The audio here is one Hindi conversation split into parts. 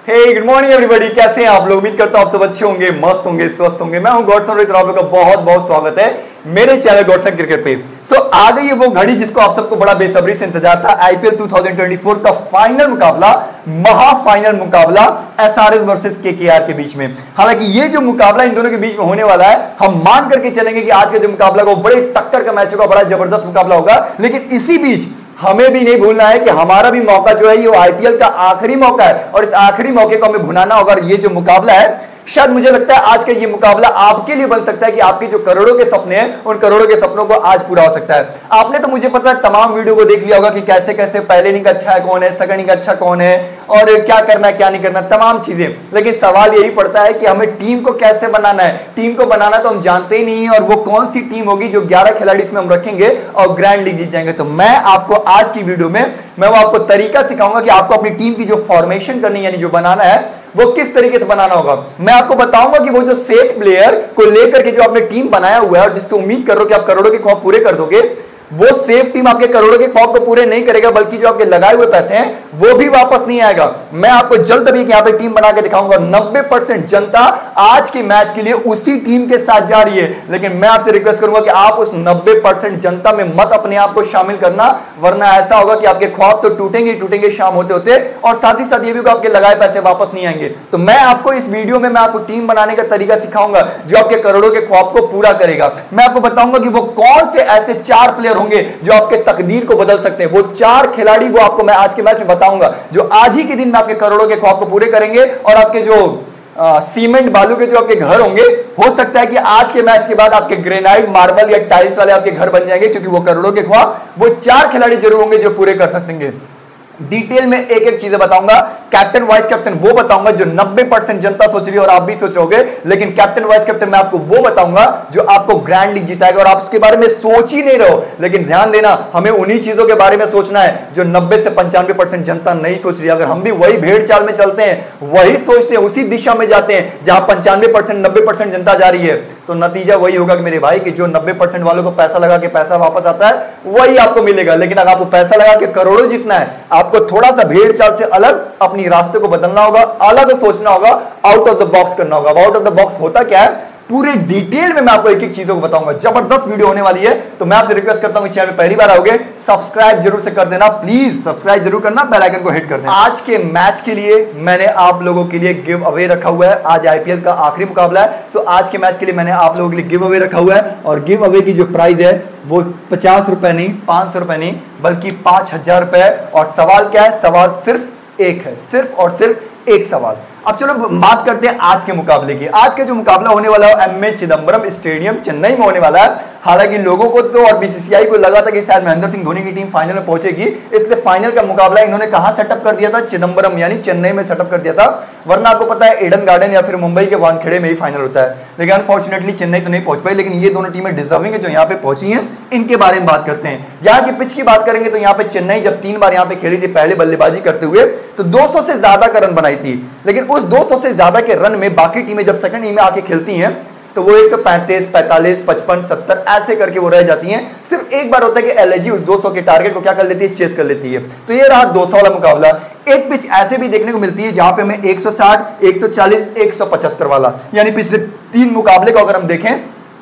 हे गुड मॉर्निंग एवरीबॉडी, कैसे हैं आप लोग। उम्मीद करता हूं आप सब अच्छे होंगे, मस्त होंगे, स्वस्थ होंगे। मैं हूं गॉडसन रोहित और आप लोग का बहुत बहुत स्वागत है मेरे चैनल गॉडसन क्रिकेट पे। आ गई है वो घड़ी जिसको आप सबको बड़ा बेसब्री से इंतजार था। आईपीएल 2024 का फाइनल मुकाबला, महाफाइनल मुकाबला एसआरएच वर्सेस केकेआर के बीच में। हालांकि ये जो मुकाबला इन दोनों के बीच में होने वाला है, हम मान करके चलेंगे कि आज का जो मुकाबला वो बड़े टक्कर का मैच होगा, बड़ा जबरदस्त मुकाबला होगा। लेकिन इसी बीच हमें भी नहीं भूलना है कि हमारा भी मौका जो है ये आईपीएल का आखिरी मौका है और इस आखिरी मौके को हमें भुनाना होगा। और ये जो मुकाबला है, शायद मुझे लगता है आज का ये मुकाबला आपके लिए बन सकता है कि आपके जो करोड़ों के सपने हैं उन करोड़ों के सपनों को आज पूरा हो सकता है। आपने तो मुझे पता है तमाम वीडियो को देख लिया होगा कि कैसे कैसे पहले इनिंग अच्छा है कौन है, सेकंड इनिंग अच्छा कौन है और क्या करना है क्या नहीं करना, तमाम चीजें। लेकिन सवाल यही पड़ता है कि हमें टीम को कैसे बनाना है। टीम को बनाना तो हम जानते ही नहीं है, और वो कौन सी टीम होगी जो 11 खिलाड़ी इसमें हम रखेंगे और ग्रैंड लीग जीत जाएंगे। तो मैं आपको आज की वीडियो में मैं वो आपको तरीका सिखाऊंगा कि आपको अपनी टीम की जो फॉर्मेशन करनी यानी जो बनाना है वो किस तरीके से बनाना होगा। मैं आपको बताऊंगा कि वो जो सेफ प्लेयर को लेकर के जो आपने टीम बनाया हुआ है और जिससे उम्मीद कर रहे हो कि आप करोड़ों के ख्वाब पूरे कर दोगे, वो सेफ टीम आपके करोड़ों के ख्वाब को पूरे नहीं करेगा, बल्कि जो आपके लगाए हुए पैसे हैं वो भी वापस नहीं आएगा। मैं आपको जल्द अभी यहां पे टीम बना के दिखाऊंगा। 90% जनता आज के मैच के लिए उसी टीम के साथ जा रही है, लेकिन मैं आपसे रिक्वेस्ट करूंगा कि आप उस 90% जनता में मत अपने आप को शामिल करना, वरना ऐसा होगा कि आपके ख्वाब तो टूटेंगे टूटेंगे शाम होते होते, और साथ ही साथ ये भी कि आपके लगाए पैसे वापस नहीं आएंगे। तो मैं आपको इस वीडियो में मैं आपको टीम बनाने का तरीका सिखाऊंगा जो आपके करोड़ों के ख्वाब को पूरा करेगा। मैं आपको बताऊंगा कि वो कौन से ऐसे 4 प्लेयर होंगे जो आपके तकदीर को बदल सकते हैं। वो 4 खिलाड़ी वो आपको मैं आज के मैच में बताऊंगा जो आज ही के दिन में आपके करोड़ों के ख्वाब को पूरे करेंगे, और आपके जो सीमेंट बालू के जो आपके घर होंगे, हो सकता है कि आज के मैच के बाद आपके ग्रेनाइट मार्बल या टाइल्स वाले आपके घर बन जाएंगे, क्योंकि वो करोड़ों के ख्वाब वो 4 खिलाड़ी जरूर होंगे जो पूरे कर सकेंगे। डिटेल में एक एक चीजें बताऊंगा। कैप्टन वाइस कैप्टन वो बताऊंगा जो 90% जनता सोच रही है और आप भी सोच रहे होगे, लेकिन कैप्टन वाइस कैप्टन मैं आपको वो बताऊंगा जो आपको ग्रैंड लीग जिताएगा, और आप उसके बारे में सोच ही नहीं रहो। लेकिन ध्यान देना, हमें उन्हीं चीजों के बारे में सोचना है जो 90 से 95% जनता नहीं सोच रही है। अगर हम भी वही भेड़ चाल में चलते हैं, वही सोचते हैं, उसी दिशा में जाते हैं जहां 95% 90% जनता जा रही है, तो नतीजा वही होगा कि मेरे भाई कि जो 90% वालों को पैसा लगा के पैसा वापस आता है वही आपको मिलेगा। लेकिन अगर आपको पैसा लगा के करोड़ों जीतना है, आपको थोड़ा सा भेड़ चाल से अलग अपनी रास्ते को बदलना होगा, अलग सोचना होगा, आउट ऑफ द बॉक्स करना होगा। आउट ऑफ द बॉक्स होता क्या है, पूरे डिटेल में मैं आपको एक एक चीजों को बताऊंगा। जबरदस्त वीडियो होने वाली है। तो मैं आपसे रिक्वेस्ट करता हूं, चैनल पे पहली बार आओगे सब्सक्राइब जरूर से कर देना, प्लीज सब्सक्राइब जरूर करना, बेल आइकन को हिट कर देना। आज के मैच के लिए मैंने आप लोगों के लिए गिव अवे रखा हुआ है। आज आईपीएल का आखिरी मुकाबला है, सो आज के मैच के लिए मैंने आप लोगों के लिए गिव अवे रखा हुआ है, और गिव अवे की जो प्राइस है वो 50 रुपए नहीं, 500 रुपए नहीं, बल्कि 5000 रुपए। और सवाल क्या है, सवाल सिर्फ एक है, सिर्फ और सिर्फ एक सवाल। अब चलो बात करते हैं आज के मुकाबले की। आज का जो मुकाबला होने वाला है एमए चिदंबरम स्टेडियम चेन्नई में होने वाला है। हालांकि लोगों को तो और बीसीसीआई को लगा था कि शायद महेंद्र सिंह धोनी की टीम फाइनल में पहुंचेगी, इसलिए फाइनल का मुकाबला इन्होंने कहां सेटअप कर दिया था, चिदंबरम यानी चेन्नई में सेटअप कर दिया था। वरना आपको पता है ईडन गार्डन या फिर मुंबई के वानखेड़े में ही फाइनल होता है। लेकिन अनफॉर्चुनेटली चेन्नई तो नहीं पहुंच पाई, लेकिन ये दोनों टीमें डिजर्विंग है जो यहाँ पे पहुंची हैं। इनके बारे में बात करते हैं। यहाँ की पिच की बात करेंगे तो यहाँ पे चेन्नई जब 3 बार यहाँ पे खेली थी पहले बल्लेबाजी करते हुए, तो 200 से ज्यादा का रन बनाई थी। लेकिन उस 200 से ज्यादा के रन में बाकी टीमें जब सेकंड इनिंग में आके खेलती हैं तो वो 135, 45, 55, 70 ऐसे करके वो रह जाती हैं। सिर्फ एक बार होता है कि एलएजी उस 200 के टारगेट को क्या कर लेती है, चेस कर लेती है। तो ये रहा 200 वाला मुकाबला। एक पिच ऐसे भी देखने को मिलती है जहां पे हमें 160, 140, 175 वाला, यानी पिछले 3 मुकाबले को अगर हम देखें,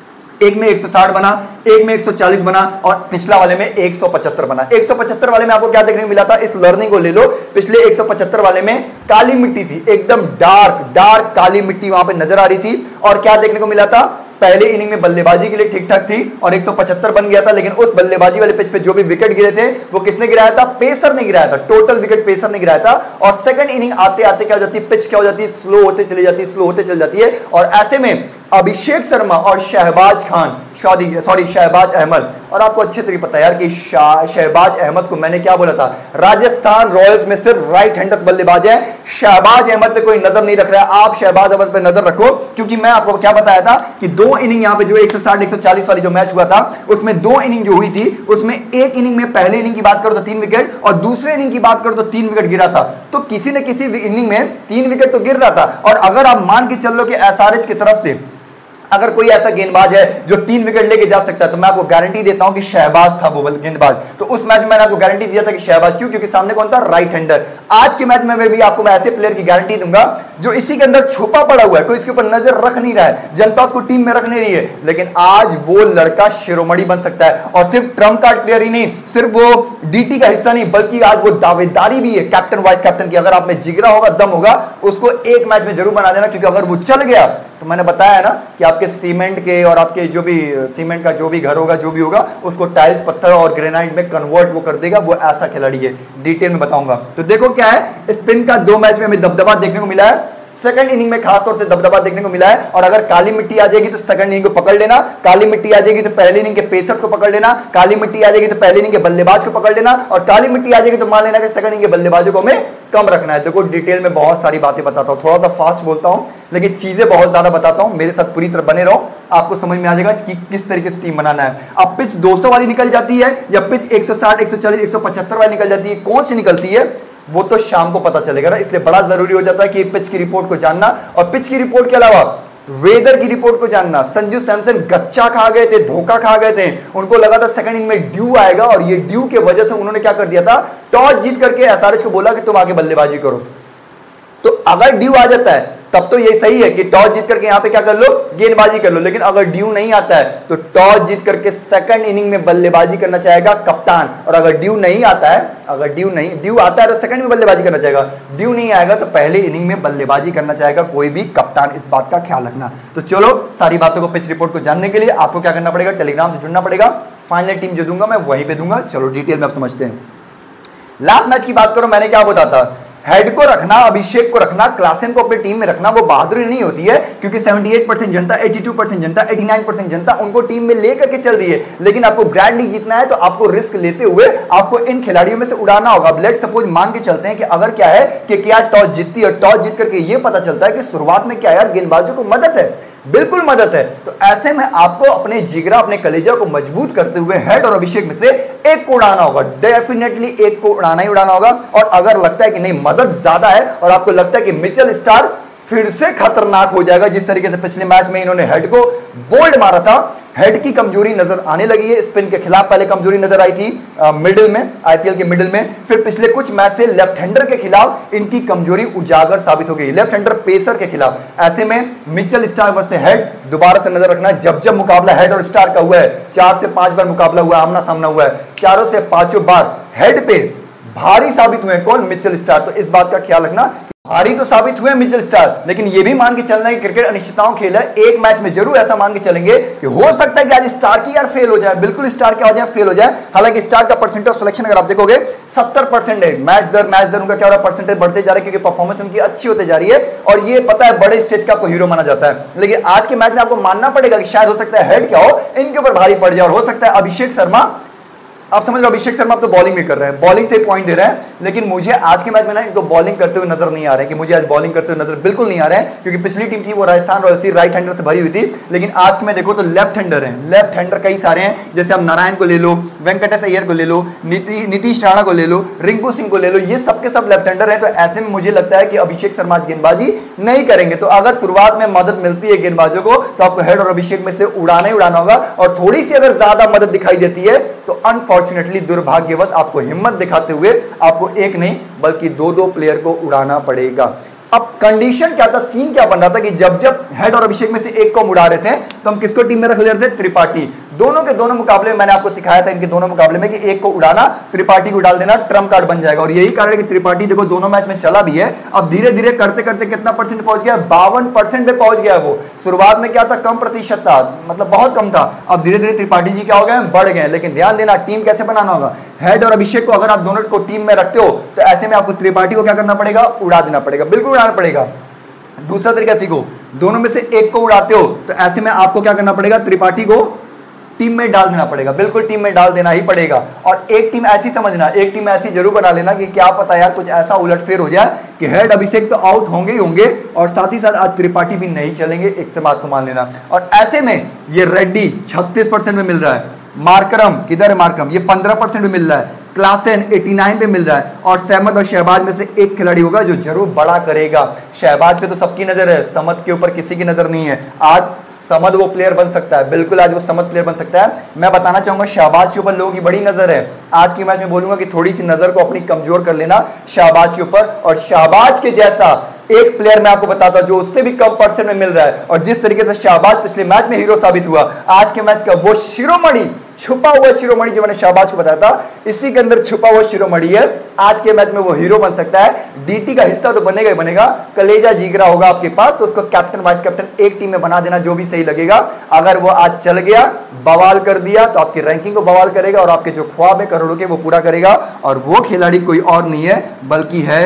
एक में 160 बना, एक में 140 बना, और पिछला वाले में 175 बना। 175 वाले में आपको क्या देखने को मिला था, इस लर्निंग को ले लो। पिछले 175 वाले में काली मिट्टी थी, एकदम डार्क काली मिट्टी वहां पे नजर आ रही थी। और क्या देखने को मिला था, पहले इनिंग में बल्लेबाजी के लिए ठीक ठाक थी और 175 बन गया था। लेकिन उस बल्लेबाजी वाले पिच पे जो भी विकेट गिरे थे वो किसने गिराया था, पेसर ने गिराया था। टोटल विकेट पेसर ने गिराया था। और सेकंड इनिंग आते आते क्या हो जाती है, पिच क्या हो जाती है, स्लो होते चली जाती है, स्लो होते चली जाती है। और ऐसे में अभिषेक शर्मा और शहबाज अहमद, और आपको अच्छी तरीके पता है यार कि शहबाज अहमद को मैंने क्या बोला था, राजस्थान रॉयल्स में सिर्फ राइट हैंडर्स बल्लेबाज है। शहबाज अहमद पे कोई नजर नहीं रख रहा है, आप शहबाज अहमद पे नजर रखो, क्योंकि मैं आपको क्या बताया था कि 2 इनिंग यहाँ पे जो 160, 140 वाली जो मैच हुआ था उसमें 2 इनिंग जो हुई थी उसमें एक इनिंग में पहले इनिंग की बात करो तो 3 विकेट, और दूसरे इनिंग की बात करो तो 3 विकेट गिरा था। तो किसी न किसी इनिंग में 3 विकेट तो गिर रहा था। और अगर आप मान के चल लो कि एसआरएच की तरफ से अगर कोई ऐसा गेंदबाज है जो 3 विकेट लेके जा सकता है तो मैं आपको गारंटी देता हूं कि शहबाज था वो गेंदबाज। तो उस मैच में मैंने आपको गारंटी दिया था कि शहबाज, क्यों? क्योंकि सामने कौन था? Right hander. आज के मैच में मैं भी आपको मैं ऐसे प्लेयर की गारंटी दूंगा जो इसी के अंदर छुपा पड़ा हुआ है, कोई इसके ऊपर नजर रख नहीं रहा है, जनता उसको टीम में रख नहीं रही है, लेकिन आज वो लड़का शिरोमणि बन सकता है। और सिर्फ ट्रम्प कार्ड प्लेयर ही नहीं, सिर्फ वो डीटी का हिस्सा नहीं, बल्कि आज वो दावेदारी भी है कैप्टन वाइस कैप्टन की। अगर आप में जिगरा होगा, दम होगा, उसको एक मैच में जरूर बना देना, क्योंकि अगर वो चल गया तो मैंने बताया ना कि आपके सीमेंट के और आपके जो भी सीमेंट का जो भी घर होगा, जो भी होगा, उसको टाइल्स, पत्थर और ग्रेनाइट में कन्वर्ट वो कर देगा। वो ऐसा खिलाड़ी है, डिटेल में बताऊंगा। तो देखो क्या है, स्पिन का 2 मैच में हमें दबदबा देखने को मिला है, सेकंड इनिंग में खासतौर से दबदबा देखने को मिला है। और अगर काली मिट्टी आ जाएगी तो सेकंड इनिंग को पकड़ लेना, काली मिट्टी आ जाएगी तो पहली इनिंग के पेसर्स को पकड़ लेना, काली मिट्टी आ जाएगी तो पहली इनिंग के बल्लेबाज को पकड़ लेना, और काली मिट्टी आ जाएगी तो मान लेना कि सेकंड इनिंग के बल्लेबाजों को हमें कम रखना है। देखो डिटेल में बहुत सारी बातें बताता हूं, थोड़ा सा फास्ट बोलता हूं लेकिन चीजें बहुत ज्यादा बताता हूं, मेरे साथ पूरी तरह बने रहो, आपको समझ में आ जाएगा कि किस तरीके से टीम बनाना है। अब पिच 200 वाली निकल जाती है या पिच 160, 140, 175 वाली निकल जाती है, कौन सी निकलती है वो तो शाम को पता चलेगा ना। इसलिए बड़ा जरूरी हो जाता है कि पिच की रिपोर्ट को जानना, और पिच की रिपोर्ट के अलावा वेदर की रिपोर्ट को जानना। संजू सैमसन गच्चा खा गए थे, धोखा खा गए थे, उनको लगा था सेकंड इनिंग में ड्यू आएगा, और ये ड्यू के वजह से उन्होंने क्या कर दिया था, टॉस जीत करके एसआरएच को बोला कि तुम आगे बल्लेबाजी करो। तो अगर ड्यू आ जाता है तब तो ये सही है कि टॉस जीत करके यहां पे क्या कर लो, गेंदबाजी कर लो, लेकिन अगर ड्यू नहीं आता है तो टॉस जीत करके सेकंड इनिंग में बल्लेबाजी करना चाहेगा कप्तान। और अगर ड्यू नहीं आता है, अगर ड्यू आता है तो सेकंड में बल्लेबाजी करना चाहेगा, ड्यू नहीं आएगा तो पहले इनिंग में बल्लेबाजी करना चाहेगा कोई भी कप्तान। इस बात का ख्याल रखना। तो चलो, सारी बातों को पिच रिपोर्ट को जानने के लिए आपको क्या करना पड़ेगा, टेलीग्राम से जुड़ना पड़ेगा। फाइनल टीम जो दूंगा मैं वहीं पे दूंगा। चलो डिटेल में आप समझते हैं। लास्ट मैच की बात करो, मैंने क्या बोला था, हेड को रखना, अभिषेक को रखना, क्लासेन को अपनी टीम में रखना वो बहादुरी नहीं होती है, क्योंकि 78% जनता, 82% जनता, 89% जनता उनको टीम में लेकर के चल रही है। लेकिन आपको ग्रैंड लीग जीतना है तो आपको रिस्क लेते हुए आपको इन खिलाड़ियों में से उड़ाना होगा। अब लेट्स सपोज मान के चलते हैं कि अगर क्या है कि क्या टॉस जीतती है, टॉस जीत करके ये पता चलता है कि शुरुआत में क्या यार गेंदबाजों को मदद है, बिल्कुल मदद है, तो ऐसे में आपको अपने जिगरा, अपने कलेजा को मजबूत करते हुए हेड और अभिषेक में से एक को उड़ाना होगा। डेफिनेटली एक को उड़ाना ही उड़ाना होगा। और अगर लगता है कि नहीं मदद ज्यादा है और आपको लगता है कि मिचेल स्टार्क फिर से खतरनाक हो जाएगा, जिस तरीके से पिछले मैच में इन्होंने हेड को बोल्ड मारा था, हेड की कमजोरी नजर आने लगी है। स्पिन के खिलाफ पहले कमजोरी नजर आई थी मिडिल में, आईपीएल के मिडिल में, फिर पिछले कुछ मैच से लेफ्ट हैंडर के खिलाफ इनकी कमजोरी उजागर साबित हो गई, लेफ्ट हैंडर पेसर के खिलाफ। ऐसे में मिचेल स्टार्क वर्सेस हेड दोबारा से नजर रखना है। जब जब मुकाबला हेड और स्टार्क का हुआ है, 4 से 5 बार मुकाबला हुआ, आमना सामना हुआ है, 4 से 5 बार हेड पे भारी साबित हुए कौन, मिचेल स्टार्क। तो इस बात का ख्याल रखना, भारी तो साबित हुए मिचेल स्टार्क, लेकिन ये भी मान के चलना है कि क्रिकेट अनिश्चितताओं खेल है। एक मैच में जरूर ऐसा मान के चलेंगे कि हो सकता है कि आज स्टार्क ही यार फेल हो जाए, बिल्कुल स्टार्क क्या हो जाए, फेल हो जाए। हालांकि स्टार्क का परसेंटेज ऑफ सिलेक्शन अगर आप देखोगे 70% है, मैच दर उनका क्या हो रहा है, परसेंटेज बढ़ते जा रहा है, क्योंकि परफॉर्मेंस उनकी अच्छी होती जा रही है। और ये पता है बड़े स्टेज का आपको हीरो माना जाता है। लेकिन आज के मैच में आपको मानना पड़ेगा कि शायद हो सकता है हेड क्या हो, इनके ऊपर भारी पड़ जाए, और हो सकता है अभिषेक शर्मा, आप समझ लो अभिषेक शर्मा अब तो बॉलिंग भी कर रहे हैं, बॉलिंग से पॉइंट दे रहे हैं, लेकिन मुझे आज के मैच में ना इनको बॉलिंग करते हुए नजर नहीं आ रहे हैं, कि मुझे आज बॉलिंग करते हुए नजर बिल्कुल नहीं आ रहे हैं, क्योंकि पिछली टीम थी वो राजस्थान रॉयल्स थी, राइट हैंडर से भरी हुई थी। लेकिन आज के मैं देखो तो लेफ्ट हैंडर हैं, लेफ्ट हैंडर कई सारे हैं, जैसे आप नारायण को ले लो, वेंकटेश अय्यर को ले लो, नीतीश राणा को ले लो, रिंकू सिंह को ले लो, ये सबके सब लेफ्ट हैंडर हैं। तो ऐसे में मुझे लगता है कि अभिषेक शर्मा गेंदबाजी नहीं करेंगे। तो अगर शुरुआत में मदद मिलती है गेंदबाजों को तो आपको हेड और अभिषेक में से उड़ाना ही उड़ाना होगा। और थोड़ी सी अगर ज्यादा मदद दिखाई देती है तो अनफॉर्चुनेटली, दुर्भाग्यवश, आपको हिम्मत दिखाते हुए आपको एक नहीं बल्कि 2-2 प्लेयर को उड़ाना पड़ेगा। अब कंडीशन क्या था, सीन क्या बन रहा था कि जब जब हेड और अभिषेक में से एक को हम उड़ा रहे थे तो हम किसको टीम में रख ले रहे थे, त्रिपाठी। दोनों के दोनों मुकाबले में मैंने आपको सिखाया था, इनके दोनों मुकाबले में, कि एक को उड़ाना, त्रिपाठी को डाल देना, ट्रम्प कार्ड बन जाएगा। और यही कारण है कि त्रिपाठी देखो दोनों मैच में चला भी है। अब धीरे धीरे करते करते कितना परसेंट पहुंच गया, 52% पे पहुंच गया। वो शुरुआत में क्या था, कम प्रतिशत था, मतलब बहुत कम था। अब धीरे धीरे त्रिपाठी जी क्या हो गए, बढ़ गए। लेकिन ध्यान देना, टीम कैसे बनाना होगा, हेड और अभिषेक को अगर आप दोनों को टीम में रखते हो तो ऐसे में आपको त्रिपाठी को क्या करना पड़ेगा, उड़ा देना पड़ेगा, बिल्कुल उड़ाना पड़ेगा। दूसरा तरीका सीखो, दोनों में से एक को उड़ाते हो तो ऐसे में आपको क्या करना पड़ेगा, त्रिपाठी को टीम में डाल देना पड़ेगा, बिल्कुल टीम में डाल देना ही पड़ेगा। और एक टीम ऐसी समझना, एक टीम ऐसी जरूर बना लेना कि क्या पता यार कुछ ऐसा उलटफेर हो जाए कि हेड अभिषेक तो आउट होंगे ही होंगे और साथ ही साथ आज त्रिपाठी भी नहीं चलेंगे, एक बात को मान लेना। और ऐसे में ये रेड्डी 36% में मिल रहा है, मार्करम किधर है, मार्करम ये 15% में मिल रहा है, क्लासन 89 पे मिल रहा है, और समद और शहबाज में से एक खिलाड़ी होगा जो जरूर बड़ा करेगा। शहबाज पे तो सबकी नजर है, समद के ऊपर किसी की नजर नहीं है। आज समद वो प्लेयर बन सकता है, बिल्कुल आज वो समद प्लेयर बन सकता है। मैं बताना चाहूंगा शहबाज के ऊपर लोगों की बड़ी नजर है। आज की मैच में बोलूंगा कि थोड़ी सी नजर को अपनी कमजोर कर लेना शहबाज के ऊपर, और शहबाज के जैसा एक प्लेयर मैं आपको बताता हूं जो उससे भी कम परसेंट में मिल रहा है, और जिस तरीके से शहबाज पिछले मैच में हीरो साबित हुआ, आज के मैच का वो शिरोमणि, छुपा हुआ शिरोमणि जो मैंने शहबाज को बताया था, इसी के अंदर छुपा हुआ शिरोमणि है। आज के मैच में वो हीरो बन सकता है। डीटी का हिस्सा तो बनेगा ही बनेगा, कलेजा जिगरा होगा आपके पास, तो उसको कैप्टन वाइस कैप्टन एक टीम में बना देना, जो भी सही लगेगा। अगर वो आज चल गया, बवाल कर दिया, तो आपकी रैंकिंग को बवाल करेगा और आपके जो ख्वाब है करोड़ों के वो पूरा करेगा। और वो खिलाड़ी कोई और नहीं है बल्कि है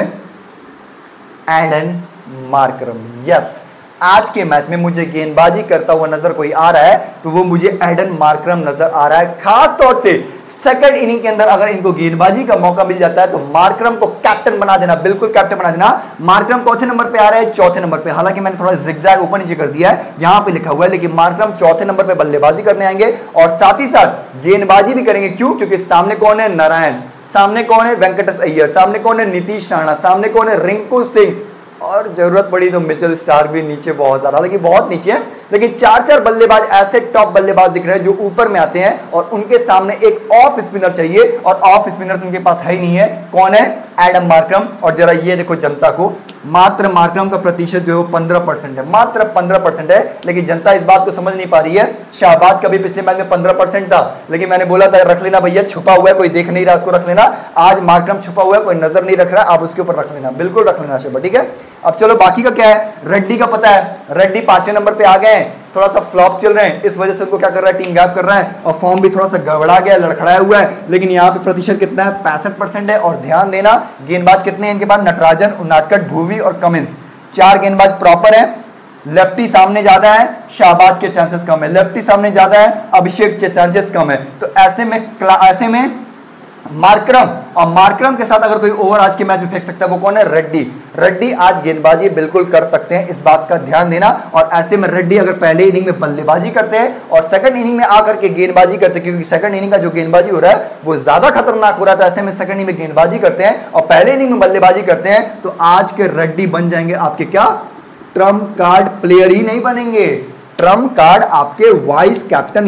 एडन मार्करम। यस, आज के मैच में मुझे गेंदबाजी करता हुआ नजर कोई आ रहा है तो वो मुझे एडन मार्करम नजर आ रहा है। खास तौर से सेकंड इनिंग के अंदर अगर इनको गेंदबाजी का मौका मिल जाता है तो मार्करम को कैप्टन बना देना, बिल्कुल कैप्टन बना देना। मार्करम चौथे नंबर पे आ रहा है, चौथे नंबर पे, हालांकि मैंने थोड़ा जिगजैग ऊपर नीचे कर दिया है, यहां पे लिखा हुआ है, लेकिन मार्करम चौथे नंबर पे बल्लेबाजी करने आएंगे और साथ ही साथ गेंदबाजी भी करेंगे। क्यों? क्योंकि सामने कौन है? नारायण, सामने कौन है? वेंकटेश अय्यर, सामने कौन है? नीतीश राणा, सामने कौन है? रिंकू सिंह, और जरूरत पड़ी तो मिचेल स्टार्क भी नीचे बहुत ज्यादा, लेकिन बहुत नीचे है, लेकिन चार चार बल्लेबाज ऐसे टॉप बल्लेबाज दिख रहे हैं जो ऊपर में आते हैं, और उनके सामने एक ऑफ स्पिनर चाहिए, और ऑफ स्पिनर तो उनके पास है ही नहीं है। कौन है? Adam Markram. और जरा ये देखो जनता को, मात्र मार्करम का प्रतिशत जो है 15% है, मात्र 15% है, लेकिन जनता इस बात को समझ नहीं पा रही है। शहबाज का भी पिछले मैच में 15% था, लेकिन मैंने बोला था रख लेना भैया, छुपा हुआ है, कोई देख नहीं रहा, उसको रख लेना। आज मार्करम छुपा हुआ है, कोई नजर नहीं रख रहा, आप उसके ऊपर रख लेना, बिल्कुल रख लेना शहबाज, ठीक है। अब चलो बाकी का क्या है? रेड्डी का पता है, रेड्डी 5वें नंबर पे आ गए हैं, थोड़ा सा फ्लॉप चल रहे हैं, इस वजह से उनको क्या कर रहा है? टीम गैप कर रहा है, और फॉर्म भी थोड़ा सा गड़बड़ा गया, लड़खड़ाया हुआ है, लेकिन यहाँ पे प्रतिशत कितना है? 65% है। और ध्यान देना गेंदबाज कितने हैं इनके पास? नटराजन, उनादकट, भुवी और कमिंस, 4 गेंदबाज प्रॉपर है। लेफ्टी सामने ज्यादा है, शहबाज के चांसेस कम है, लेफ्टी सामने ज्यादा है, अभिषेक के चांसेस कम है। तो ऐसे में मार्करम, और मार्करम के साथ अगर कोई ओवर आज के मैच में फेंक सकता है वो कौन है? रेड्डी। रेड्डी आज गेंदबाजी बिल्कुल कर सकते हैं, इस बात का ध्यान देना। और ऐसे में रेड्डी अगर पहले इनिंग में बल्लेबाजी करते हैं और सेकंड इनिंग में आकर के गेंदबाजी करते हैं, क्योंकि सेकंड इनिंग का जो गेंदबाजी हो रहा है वो ज्यादा खतरनाक हो रहा था, ऐसे में सेकंड इनिंग में गेंदबाजी करते हैं और पहले इनिंग में बल्लेबाजी करते हैं, तो आज के रेड्डी बन जाएंगे आपके क्या? ट्रम्प कार्ड प्लेयर ही नहीं बनेंगे, ट्रम्प कार्ड आपके वाइस कैप्टन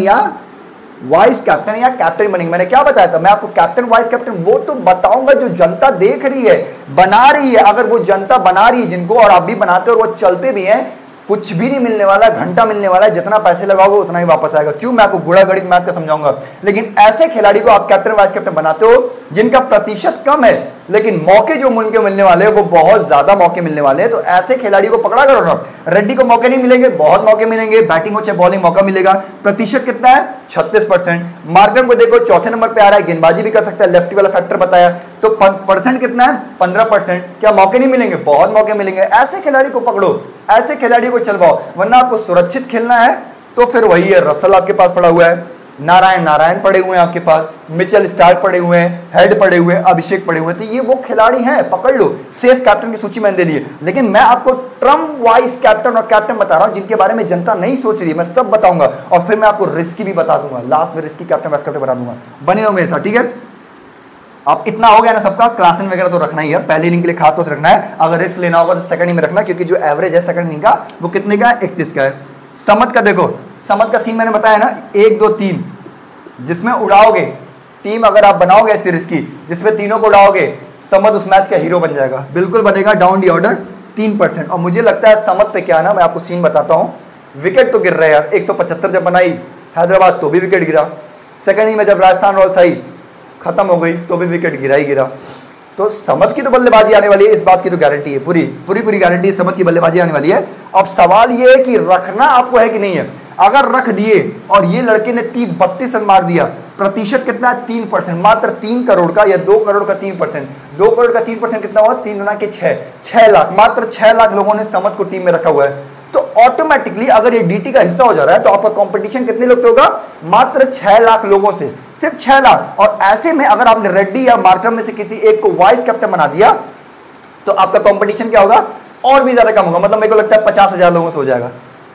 या कैप्टन बनेंगे। मैंने क्या बताया था? मैं आपको कैप्टन वाइस कैप्टन वो तो बताऊंगा जो जनता देख रही है, बना रही है। अगर वो जनता बना रही है जिनको, और आप भी बनाते हो और वो चलते भी हैं, कुछ भी नहीं मिलने वाला, घंटा मिलने वाला है, जितना पैसे लगाओगे उतना ही वापस आएगा। क्यों? मैं आपको गुड़ा गणित मैथ का समझाऊंगा। लेकिन ऐसे खिलाड़ी को आप कैप्टन वाइस कैप्टन बनाते हो जिनका प्रतिशत कम है, लेकिन मौके जो उनके मिलने वाले हैं वो बहुत ज्यादा मौके मिलने वाले हैं, तो ऐसे खिलाड़ी को पकड़ा करो ना। रेड्डी को मौके नहीं मिलेंगे, बहुत मौके मिलेंगे, बैटिंग हो चाहे बॉलिंग मौका मिलेगा। प्रतिशत कितना है? 36%। मार्करम को देखो चौथे नंबर पे आ रहा है, गेंदबाजी भी कर सकता है, लेफ्टी वाला फैक्टर बताया, तो परसेंट कितना है? 15%। क्या मौके नहीं मिलेंगे? बहुत मौके मिलेंगे। ऐसे खिलाड़ी को पकड़ो, ऐसे खिलाड़ी को चलवाओ, वरना आपको सुरक्षित खेलना है तो फिर वही है, रसल आपके पास पड़ा हुआ है, नारायण पड़े हुए हैं आपके पास, मिचेल स्टार्क पड़े हुए हैं, हेड पड़े हुए हैं, अभिषेक पड़े हुए हैं, तो ये वो खिलाड़ी हैं, पकड़ लो। सेफ कैप्टन की सूची मैंने दे दी है, लेकिन मैं आपको ट्रम्प वाइस कैप्टन और कैप्टन बता रहा हूं जिनके बारे में जनता नहीं सोच रही, मैं सब बताऊंगा। और फिर मैं आपको रिस्की भी बता दूंगा, लास्ट में रिस्की कैप्टन वाइस कैप्टन बता दूंगा। बने रहो मेरे साथ, ठीक है। अब इतना हो गया ना सबका, क्लासन वगैरह तो रखना ही है, पहले इनिंग के लिए खास तौर से रखना है। अगर रिस्क लेना होगा तो सेकंड इनिंग में रखना, क्योंकि जो एवरेज है सेकंड इनिंग का वो कितने का है? 31 का है। समद का देखो, समद का सीन मैंने बताया ना, 1 2 3, जिसमें उड़ाओगे टीम, अगर आप बनाओगे ऐसी रिस्की जिसमें तीनों को उड़ाओगे, समद उस मैच का हीरो बन जाएगा, बिल्कुल बनेगा। Down the order 3%। और मुझे लगता है समद पे क्या है ना, मैं आपको सीन बताता हूँ। विकेट तो गिर रहे हैं यार, 175 जब बनाई हैदराबाद तो भी विकेट गिरा, सेकंड इनिंग में जब राजस्थान रॉयल्स आई खत्म हो गई तो भी विकेट गिरा ही गिरा। तो समद की तो बल्लेबाजी आने वाली है, इस बात की तो गारंटी है, पूरी गारंटी है, समद की बल्लेबाजी आने वाली है। अब सवाल ये है कि रखना आपको है कि नहीं है। अगर रख दिए और ये लड़के ने 30-32 रन मार दिया, प्रतिशत कितना है? 3%, मात्र 3 करोड़ का या 2 करोड़ का 3%। 2 करोड़ का 3% कितना हुआ? 3 गुना के 6 लाख, मात्र 6 लाख लोगों ने समद को टीम में रखा हुआ है। तो ऑटोमेटिकली अगर ये डीटी का हिस्सा हो जा रहा है तो आपका कंपटीशन कितने लोग से होगा? मात्र 6 लाख लोगों से, सिर्फ 6 लाख। और ऐसे में अगर आपने रेड्डी या मार्करम में से किसी एक को वाइस कैप्टन बना दिया तो आपका कंपटीशन क्या होगा? और भी ज्यादा कम होगा। मतलब मेरे को लगता है 50,000 लोगों से हो जाएगा।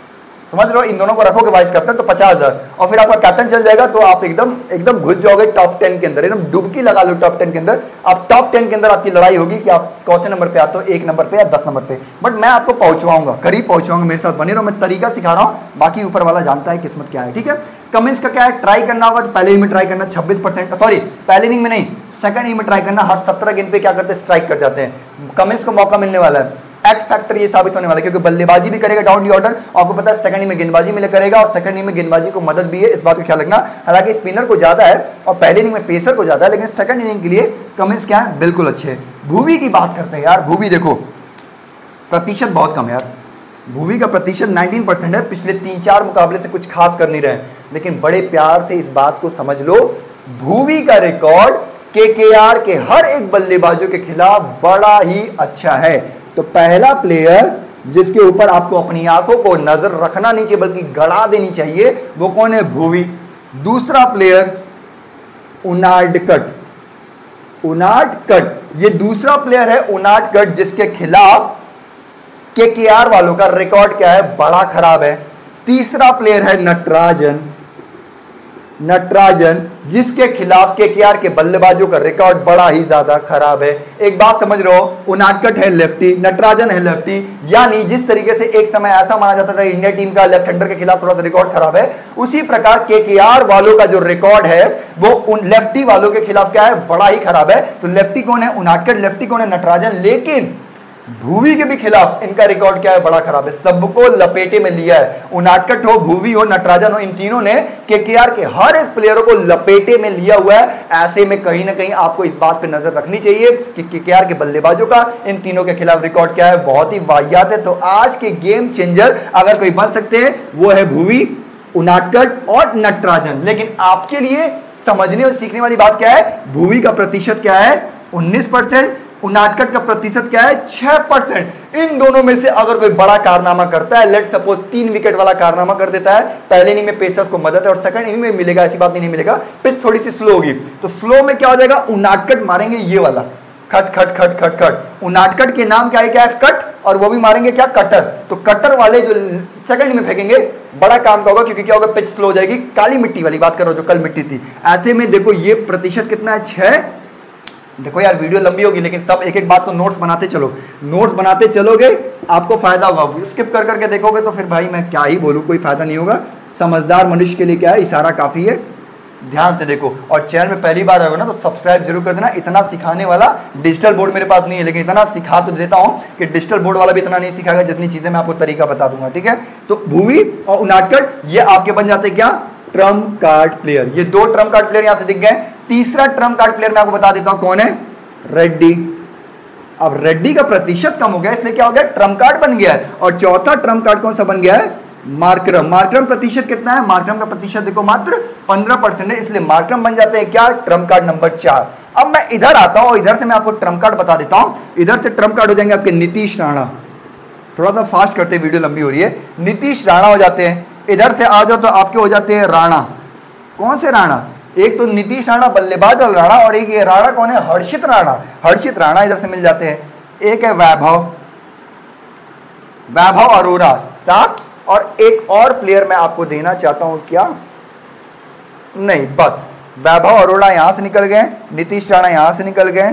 समझ रहे हो, इन दोनों को रखोगे वाइस कैप्टन तो 50,000 और फिर आपका कैप्टन चल जाएगा तो आप एकदम एकदम घुस जाओगे टॉप 10 के अंदर, एकदम डुबकी लगा लो टॉप 10 के अंदर। आप टॉप 10 के अंदर आपकी लड़ाई होगी कि आप चौथे नंबर पे आते हो, 1 नंबर पे या 10 नंबर पे, बट मैं आपको पहुंचवाऊंगा, करीब पहुंचवाऊंगा, मेरे साथ बने रहो, मैं तरीका सिखा रहा हूं, बाकी ऊपर वाला जानता है किस्मत क्या है, ठीक है। कमेंट्स का क्या है, ट्राई करना होगा तो पहले इनिंग में ट्राई करना 26%, सॉरी पहले इनिंग में नहीं, सेकंड इनिंग में ट्राई करना, हर 17 गेंद पे क्या करते हैं, स्ट्राइक कर जाते हैं। कमेंट्स को मौका मिलने वाला है, एक्स फैक्टर ये साबित होने वाला है, क्योंकि बल्लेबाजी भी करेगा डाउन दी ऑर्डर, आपको पता है सेकंड इनिंग में गेंदबाजी मिले करेगा और सेकंड इनिंग में गेंदबाजी को मदद भी है, इस बात का ख्याल रखना। हालांकि स्पिनर को ज्यादा है और पहले इनिंग में पेसर को ज्यादा है, लेकिन सेकंड इनिंग के लिए कमेंट्स क्या है, बिल्कुल अच्छे है। भुवी की बात करते हैं यार, भुवी देखो प्रतिशत बहुत कम है यार, भुवी का प्रतिशत 19% है, पिछले 3-4 मुकाबले से कुछ खास कर नहीं रहे, लेकिन बड़े प्यार से इस बात को समझ लो, भुवी का रिकॉर्ड केकेआर के हर एक बल्लेबाजों के खिलाफ बड़ा ही अच्छा है। तो पहला प्लेयर जिसके ऊपर आपको अपनी आंखों को नजर रखना नहीं चाहिए बल्कि गड़ा देनी चाहिए, वो कौन है, भुवी। दूसरा प्लेयर उनाडकट, उनाडकट ये दूसरा प्लेयर है, उनाडकट, जिसके खिलाफ केकेआर वालों का रिकॉर्ड क्या है, बड़ा खराब है। तीसरा प्लेयर है नटराजन, नटराजन जिसके खिलाफ केकेआर के बल्लेबाजों का रिकॉर्ड बड़ा ही ज्यादा खराब है। एक बात समझ रहे हो, उनाडकट है लेफ्टी, नटराजन है लेफ्टी, यानी जिस तरीके से एक समय ऐसा माना जाता था इंडिया टीम का लेफ्ट हैंडर के खिलाफ थोड़ा सा रिकॉर्ड खराब है, उसी प्रकार केकेआर वालों का जो रिकॉर्ड है वो उन लेफ्टी वालों के खिलाफ क्या है, बड़ा ही खराब है। तो लेफ्टी कौन है, उनाडकट, लेफ्टी कौन है, नटराजन, लेकिन भुवी के भी खिलाफ इनका रिकॉर्ड क्या है, बड़ा खराब है। सबको लपेटे में लिया है, उनाडकट हो, भुवी हो, नटराजन हो, इन तीनों ने केकेआर के हर एक प्लेयरों को लपेटे में लिया हुआ है। ऐसे में कहीं ना कहीं आपको इस बात पे नजर रखनी चाहिए कि केकेआर के बल्लेबाजों का इन तीनों के खिलाफ रिकॉर्ड क्या है, बहुत ही वाहियात है। तो आज के गेम चेंजर अगर कोई बन सकते हैं वो है भुवी, उनाडकट और नटराजन। लेकिन आपके लिए समझने और सीखने वाली बात क्या है, भुवी का प्रतिशत क्या है, 19%, उनाडकट का प्रतिशत क्या है, 6%। इन दोनों में से अगर कोई बड़ा कारनामा करता है, लेट सपोज 3 विकेट वाला कारनामा कर देता है, पहले इनिंग में पेसर्स को मदद है और सेकंड इनिंग में मिलेगा, ऐसी बात नहीं मिलेगा, पिच थोड़ी सी स्लो होगी, तो स्लो में क्या हो जाएगा, उनाडकट मारेंगे ये वाला खट खट खट खट खट, उनाडकट के नाम क्या है, कट, और वो भी मारेंगे क्या, कटर। तो कटर वाले जो सेकंड में फेंकेंगे बड़ा काम का होगा, क्योंकि क्या होगा, पिच स्लो हो जाएगी, काली मिट्टी वाली बात कर रहा हूं जो कल मिट्टी थी। ऐसे में देखो ये प्रतिशत कितना है, 6। देखो यार वीडियो लंबी होगी लेकिन सब एक एक बात को नोट्स बनाते चलो, नोट्स बनाते चलोगे आपको फायदा होगा, स्किप कर करके देखोगे तो फिर भाई मैं क्या ही बोलूं, कोई फायदा नहीं होगा। समझदार मनुष्य के लिए क्या है, इशारा काफी है, ध्यान से देखो। और चैनल में पहली बार आएगा ना तो सब्सक्राइब जरूर कर देना। इतना सिखाने वाला डिजिटल बोर्ड मेरे पास नहीं है, लेकिन इतना सिखा तो देता हूं कि डिजिटल बोर्ड वाला भी इतना नहीं सिखाएगा जितनी चीजें मैं आपको तरीका बता दूंगा, ठीक है। तो भुवी और उनाडकट ये आपके बन जाते क्या, ट्रम्प कार्ड प्लेयर। ये 2 ट्रम्प कार्ड प्लेयर यहां से दिख गए। तीसरा ट्रम्प कार्ड प्लेयर मैं आपको बता देता हूं कौन है, रेड्डी। अब रेड्डी का प्रतिशत कम हो गया इसलिए क्या हो गया, ट्रम्प कार्ड बन गया है। और चौथा ट्रम्प कार्ड कौन सा बन गया है, मार्करम। मार्करम प्रतिशत कितना है, मार्करम का प्रतिशत देखो मात्र 15% है, इसलिए मार्करम बन जाते हैं क्या, ट्रम्प कार्ड नंबर 4। अब मैं इधर आता हूं और इधर से मैं आपको ट्रम्प कार्ड बता देता हूं। इधर से ट्रम्प कार्ड हो जाएंगे आपके नीतीश राणा, थोड़ा सा फास्ट करते हैं वीडियो लंबी हो रही है, नीतीश राणा हो जाते हैं। इधर से आ जाओ तो आपके हो जाते हैं राणा। कौन से राणा, एक तो नीतीश राणा बल्लेबाज वाला राणा, और एक ये राणा कौन है, हर्षित राणा। हर्षित राणा इधर से मिल जाते हैं। एक है वैभव, वैभव अरोरा 7। और एक और प्लेयर मैं आपको देना चाहता हूं, क्या नहीं, बस वैभव अरोड़ा यहां से निकल गए, नीतीश राणा यहां से निकल गए,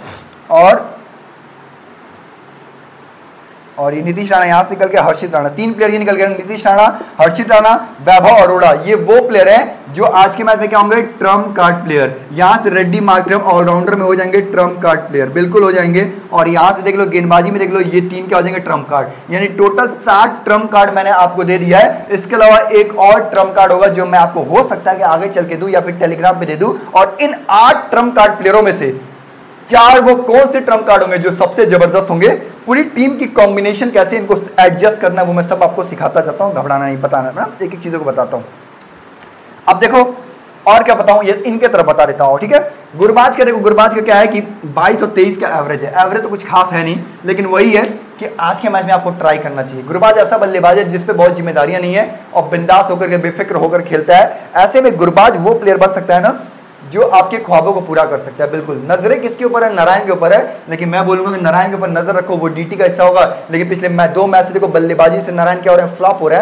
और ये नीतीश राणा यहां से निकल के हर्षित राणा, 3 प्लेयर ये निकल गए, नीतीश राणा, हर्षित राणा, वैभव अरोड़ा। ये वो प्लेयर हैं जो आज के मैच में क्या होंगे, ट्रम्प कार्ड प्लेयर। यहां से रेड्डी, मार्करम ऑलराउंडर में हो जाएंगे ट्रम्प कार्ड प्लेयर, बिल्कुल हो जाएंगे। और यहां से देख लो गेंदबाजी में देख लो, ये 3 क्या हो जाएंगे, ट्रम्प कार्ड। यानी टोटल 7 ट्रम्प कार्ड मैंने आपको दे दिया है। इसके अलावा एक और ट्रम्प कार्ड होगा जो मैं आपको हो सकता है कि आगे चल के दूं या फिर टेलीग्राम पे दे दूं। और इन 8 ट्रम्प कार्ड प्लेयरों में से 4 वो कौन से ट्रम्प कार्ड होंगे जो सबसे जबरदस्त होंगे, पूरी टीम की कॉम्बिनेशन कैसे इनको एडजस्ट करना है वो मैं सब आपको सिखाता जाता हूं, घबराना नहीं, बताना ना, एक एक चीजों को बताता हूं। अब देखो और क्या बताऊं, ये इनके तरफ बता देता हूं, ठीक है। गुरबाज का देखो, गुरबाज का क्या है कि 22 और 23 का एवरेज है। एवरेज तो कुछ खास है नहीं, लेकिन वही है कि आज के मैच में आपको ट्राई करना चाहिए। गुरबाज ऐसा बल्लेबाज है जिसपे बहुत जिम्मेदारियां नहीं है और बिंदास होकर के बेफिक्र होकर खेलता है। ऐसे में गुरबाज वो प्लेयर बन सकता है ना जो आपके ख्वाबों को पूरा कर सकता है। बिल्कुल नजरें किसके ऊपर है, नारायण के ऊपर है, लेकिन मैं बोलूंगा कि नारायण के ऊपर नजर रखो, वो डीटी का हिस्सा होगा। लेकिन पिछले 2 मैच से देखो बल्लेबाजी से नारायण क्या हो रहा है, फ्लॉप हो रहा है।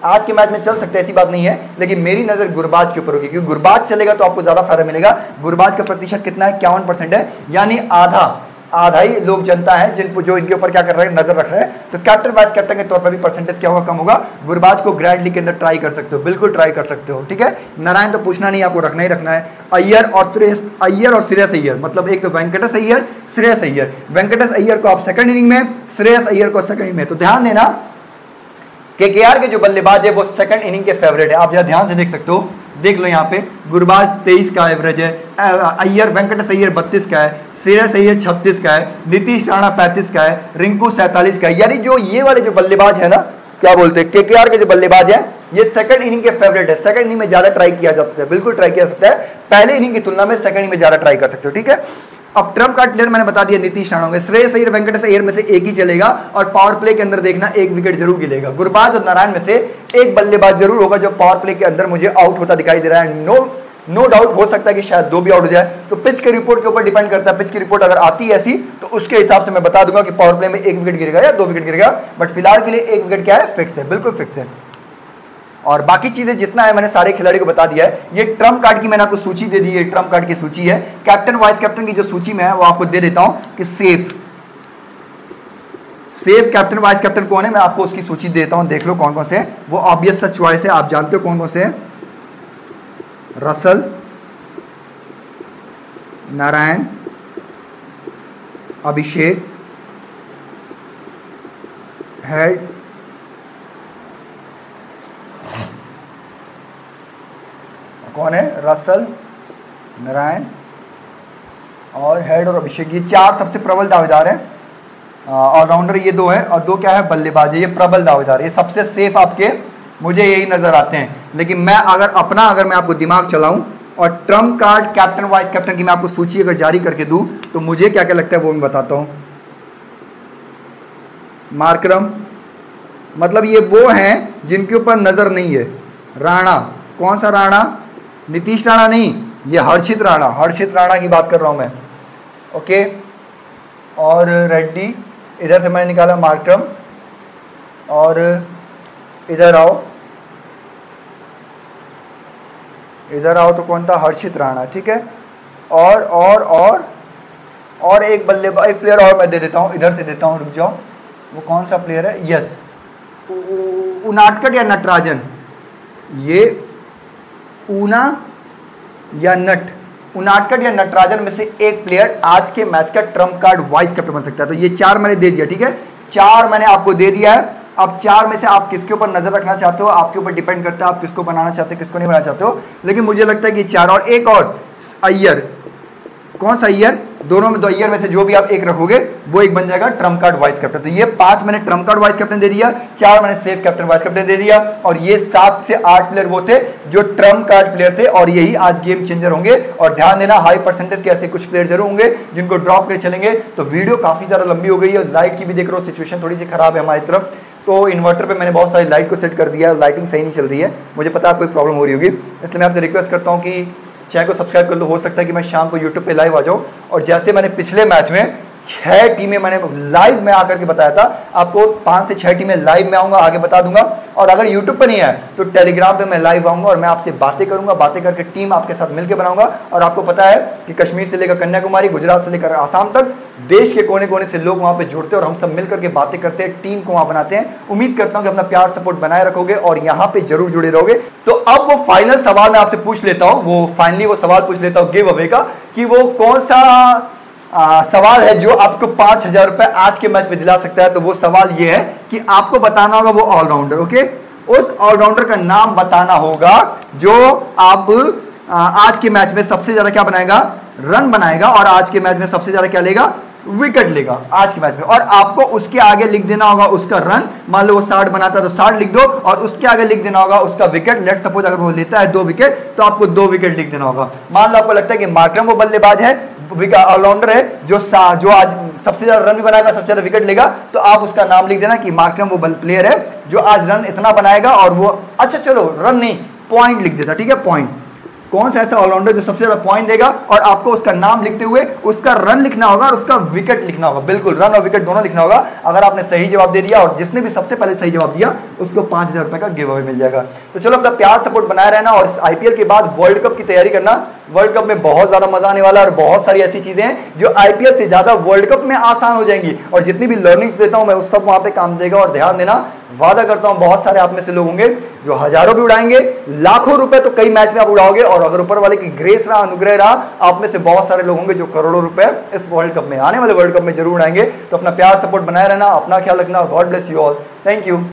आज के मैच में चल सकते हैं, ऐसी बात नहीं है, लेकिन मेरी नजर गुरबाज के ऊपर होगी, क्योंकि गुरबाज चलेगा तो आपको ज्यादा फायदा मिलेगा। गुरबाज का प्रतिशत कितना है? 51% है, यानी आधा ही लोग जनता है जिनको जो इनके ऊपर क्या कर रहे हैं, नजर रख रहे हैं। तो कैप्टन वाइस कैप्टन के तौर पर भी परसेंटेज क्या होगा? कम होगा। गुरबाज को ग्रैंड लीग के अंदर ट्राई कर सकते हो, बिल्कुल ट्राई कर सकते हो, ठीक है। नारायण तो पूछना नहीं, आपको रखना ही रखना है। अय्यर और श्रेयस अय्यर, मतलब एक तो वेंकटेश अय्यर, श्रेयस अय्यर। वेंकटेश अय्यर को आप सेकंड इनिंग में, श्रेयस अय्यर को सेकंड इनिंग में। तो ध्यान देना, केकेआर के जो बल्लेबाज है वो सेकंड इनिंग के फेवरेट है। आप जरा ध्यान से देख सकते हो, देख लो यहाँ पे गुरबाज 23 का एवरेज है, अय्यर वेंकटेश अय्यर 32 का है, श्रेयस अय्यर 36 का है, नीतीश राणा 35 का है, रिंकू 47 का है। यानी जो ये वाले जो बल्लेबाज है ना, क्या बोलते हैं, केकेआर के जो बल्लेबाज है ये सेकंड इनिंग के फेवरेट है। सेकंड इनिंग में ज्यादा ट्राई किया जा सकता है, बिल्कुल ट्राई किया जा सकता है। पहले इनिंग की तुलना में सेकंड इनिंग में ज्यादा ट्राई कर सकते हो, ठीक है। अब ट्रम्प कार्ड प्लेयर मैंने बता दिया नीतीश राणा होंगे। श्रेयस अय्यर वेंकटेश अय्यर में से एक ही चलेगा, और पावर प्ले के अंदर देखना एक विकेट जरूर गिरेगा। गुरबाज और नारायण में से एक बल्लेबाज जरूर होगा जो पावर प्ले के अंदर मुझे आउट होता दिखाई दे रहा है। नो डाउट हो सकता है कि शायद 2 भी आउट हो जाए, तो पिच के रिपोर्ट के ऊपर डिपेंड करता है। पिच की रिपोर्ट अगर आती है ऐसी तो उसके हिसाब से मैं बता दूंगा कि पावर प्ले में 1 विकेट गिरेगा या 2 विकेट गिरेगा, बट फिलहाल के लिए 1 विकेट क्या है, फिक्स है, बिल्कुल फिक्स है। और बाकी चीजें जितना है मैंने सारे खिलाड़ी को बता दिया है। ये ट्रम्प कार्ड की मैंने आपको सूची दे दी है, ट्रम्प कार्ड की सूची है। कैप्टन वाइस कैप्टन की जो सूची में है वो आपको दे देता हूं कि सेफ कैप्टन वाइस कैप्टन कौन है, मैं आपको उसकी सूची देता हूं, देख लो कौन कौन से। वो ऑब्वियस सा चॉइस है, आप जानते हो कौन कौन से है। रसल, नारायण, अभिषेक, हेड, कौन है, रसल, नारायण और हेड और अभिषेक, ये 4 सबसे प्रबल दावेदार हैं। ऑलराउंडर ये 2 है, और 2 क्या है, बल्लेबाज है। ये प्रबल दावेदार, ये सबसे सेफ आपके मुझे यही नजर आते हैं। लेकिन मैं अगर मैं आपको दिमाग चलाऊं और trump card captain vice captain की मैं आपको सूची अगर जारी करके दूं तो मुझे क्या क्या लगता है वो मैं बताता हूं। मार्करम, मतलब ये वो हैं जिनके ऊपर नजर नहीं है। राणा, कौन सा राणा, नीतीश राणा नहीं, ये हर्षित राणा की बात कर रहा हूं मैं, ओके। और रेड्डी, इधर से मैंने निकाला मार्करम, और इधर आओ तो कौन था, हर्षित राणा, ठीक है। और एक बल्लेबाज, एक प्लेयर और मैं दे देता हूं, इधर से देता हूं, रुक जाओ, वो कौन सा प्लेयर है, यस, उनाटकट या नटराजन, ये ऊना या उनाटकट या नटराजन में से एक प्लेयर आज के मैच का ट्रम्प कार्ड वाइस कैप्टन बन सकता है। तो ये 4 मैंने दे दिया, ठीक है, 4 मैंने आपको दे दिया है। अब 4 में से आप किसके ऊपर नजर रखना चाहते हो, आपके ऊपर डिपेंड करता है, आप किसको बनाना चाहते हो, किसको नहीं बनाना चाहते हो। लेकिन मुझे लगता है कि 4 और एक और अय्यर, कौन सा अय्यर, दोनों में 2 अय्यर में से जो भी आप एक रखोगे वो एक बन जाएगा ट्रम्प कार्ड वाइस कैप्टन। तो ये 5 मैंने ट्रम्प कार्ड वाइस कैप्टन दे दिया, 4 मैंने सेफ कैप्टन वाइस कैप्टन दे दिया, और ये 7 से 8 प्लेयर वो थे जो ट्रम्प कार्ड प्लेयर थे, और यही आज गेम चेंजर होंगे। और ध्यान देना, हाई परसेंटेज के ऐसे कुछ प्लेयर जरूर होंगे जिनको ड्रॉप कर चलेंगे। तो वीडियो काफी ज्यादा लंबी हो गई है, लाइट की भी देख रहा हूँ सिचुएशन थोड़ी सी खराब है हमारी तरफ, तो इन्वर्टर पे मैंने बहुत सारी लाइट को सेट कर दिया है, लाइटिंग सही नहीं चल रही है, मुझे पता है आपको प्रॉब्लम हो रही होगी। इसलिए मैं आपसे रिक्वेस्ट करता हूँ कि चैनल को सब्सक्राइब कर लो। हो सकता है कि मैं शाम को यूट्यूब पे लाइव आ जाऊँ, और जैसे मैंने पिछले मैच में 6 टीमें मैंने लाइव में आकर के बताया था, आपको 5 से 6 टीमें लाइव में आऊंगा, आगे बता दूंगा। और अगर यूट्यूब पर नहीं है तो टेलीग्राम पे मैं लाइव आऊंगा और मैं आपसे बातें करूंगा, बातें करके टीम आपके साथ मिलकर बनाऊंगा। और आपको पता है कि कश्मीर से लेकर कन्याकुमारी, गुजरात से लेकर आसाम तक देश के कोने कोने से लोग वहां पे जुड़ते हैं और हम सब मिलकर के बातें करते हैं, टीम को वहां बनाते हैं। उम्मीद करता हूं कि अपना प्यार सपोर्ट बनाए रखोगे और यहाँ पे जरूर जुड़े रहोगे। तो अब वो फाइनल सवाल मैं आपसे पूछ लेता हूं, वो सवाल पूछ लेता हूं गिव अवे का, कि वो कौन सा सवाल है जो आपको 5000 रुपए आज के मैच में दिला सकता है। तो वो सवाल ये है कि आपको बताना होगा वो ऑलराउंडर, ओके, उस ऑलराउंडर का नाम बताना होगा जो आप आज के मैच में सबसे ज्यादा क्या बनाएगा, रन बनाएगा, और आज के मैच में सबसे ज्यादा क्या लेगा, विकेट लेगा आज के मैच में। और आपको उसके आगे लिख देना होगा उसका रन, मान लो वो 60 बनाता है तो 60 लिख दो, और उसके आगे लिख देना होगा उसका विकेट। लेट सपोज अगर वो लेता है 2 विकेट तो आपको 2 विकेट लिख देना होगा। मान लो आपको लगता है कि मार्करम वो बल्लेबाज है, ऑलराउंडर है जो आज सबसे ज्यादा रन भी बनाएगा, सबसे ज्यादा विकेट लेगा, तो आप उसका नाम लिख देना कि मार्करम वो प्लेयर है जो आज रन इतना बनाएगा। और वो, अच्छा चलो रन नहीं, पॉइंट लिख देता, ठीक है, पॉइंट कौन सा ऐसा ऑलराउंडर जो सबसे ज्यादा पॉइंट देगा, और आपको उसका नाम लिखते हुए उसका रन लिखना होगा और उसका विकेट लिखना होगा। बिल्कुल, रन और विकेट दोनों लिखना होगा। अगर आपने सही जवाब दे दिया और जिसने भी सबसे पहले सही जवाब दिया उसको 5,000 रुपए का गिव अवे मिल जाएगा। तो चलो अपना प्यार सपोर्ट बनाए रहना और आईपीएल के बाद वर्ल्ड कप की तैयारी करना। वर्ल्ड कप में बहुत ज्यादा मजा आने वाला है और बहुत सारी ऐसी चीजें हैं जो आईपीएल से ज्यादा वर्ल्ड कप में आसान हो जाएंगी, और जितनी भी लर्निंग्स देता हूं मैं उस सब वहां पे काम देगा। और ध्यान देना, वादा करता हूं बहुत सारे आप में से लोग होंगे जो हजारों भी उड़ाएंगे, लाखों रुपए तो कई मैच में आप उड़ाओगे, और अगर ऊपर वाले की ग्रेस रहा, अनुग्रह रहा, आप में से बहुत सारे लोग होंगे जो करोड़ों रुपए इस वर्ल्ड कप में, आने वाले वर्ल्ड कप में जरूर उड़ाएंगे। तो अपना प्यार सपोर्ट बनाए रहना, अपना ख्याल रखना। God bless you all, thank you.